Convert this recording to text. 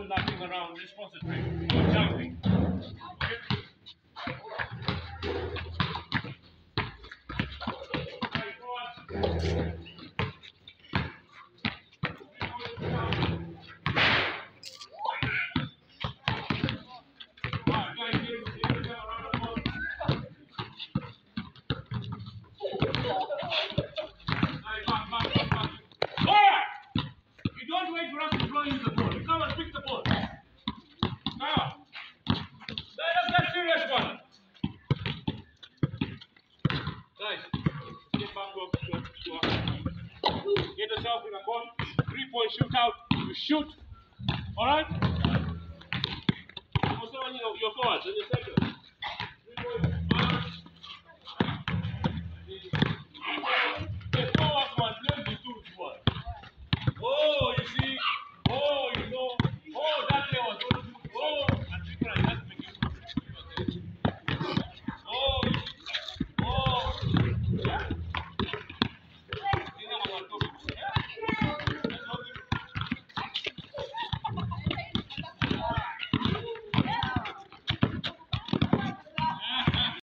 nothing around. Just concentrate. You're jumping. Get yourself in a ball, 3-point shootout, you shoot, alright? Also, your forwards in the second.